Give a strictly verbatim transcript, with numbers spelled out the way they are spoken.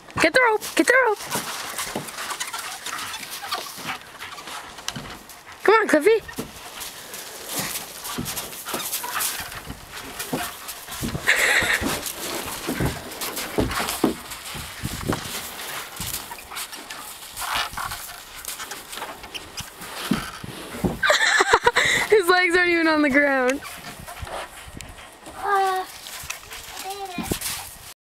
Get the rope, get the rope. Come on, Cliffy. His legs aren't even on the ground.